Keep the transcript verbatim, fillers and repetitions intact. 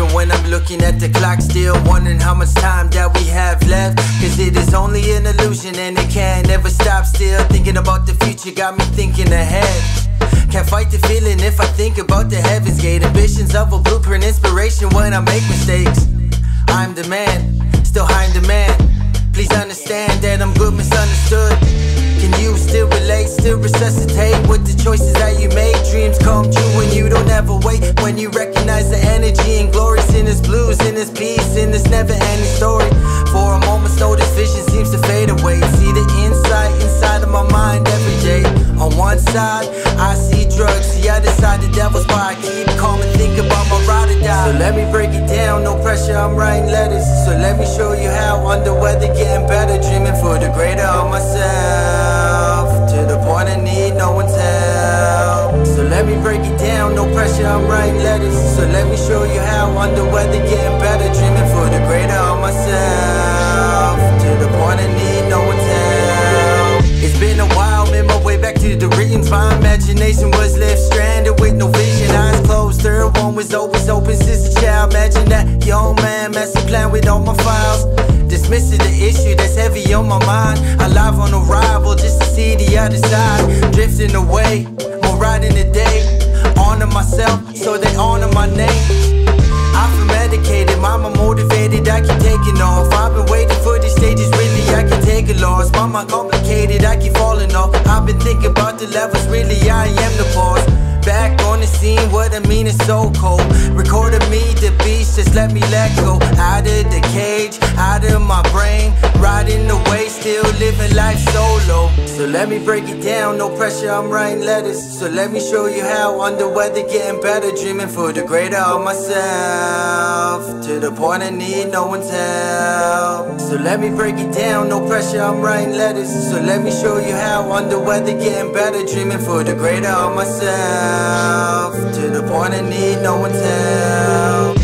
sleeping when I'm looking at the clock, still wondering how much time that we have left. Cause it is only an illusion and it can't ever stop. Still thinking about the future got me thinking ahead. Can't fight the feeling if I think about the heavens gate. Ambitions of a blueprint, inspiration when I make mistakes. I'm the man, still high in demand. Please understand that I'm good misunderstood. Can you still relate, still resuscitate with the choices that you make? Dreams come true when you don't ever wait. When you recognize the energy and glories in this blues, in this peace, in this never-ending story. For a moment's notice, vision seems to fade away. See the insight inside of my mind every day. On one side, I see drugs. The other side, the devil's bar. I keep calm and think about my ride or die. So let me break it down, no pressure, I'm writing letters. So let me show you how under weather, getting better. Dreaming for the greater of myself, to the point I need no one's help. So let me break it down, no pressure, I'm writing letters. So let me show you how under weather, getting better. Dreaming for the greater of myself, to the point I need no one's help. It's been a while, made my way back to the dreams. My imagination was left stranded with no vision. Eyes closed, third one was always open since a child. Imagine that young man, master plan with all my files. Dismissing the issue that's heavy on my mind. Alive on arrival just to see the other side. Drifting away, more riding the day. Honor myself, so they honor my name. I feel medicated, mama motivated, I keep taking off. I've been waiting for these stages, really I can take a loss. My mind complicated, I keep falling off. I've been thinking about the levels, really I am the boss. Back on the scene, what I mean is so cold. Recording me, the beast, just let me let go. Out of the cage, out of my brain. Riding the wave, still living life solo. So let me break it down, no pressure, I'm writing letters. So let me show you how under weather, getting better. Dreaming for the greater of myself, to the point I need no one's help. So let me break it down, no pressure, I'm writing letters. So let me show you how under weather, getting better. Dreaming for the greater of myself, to the point I need no one's help.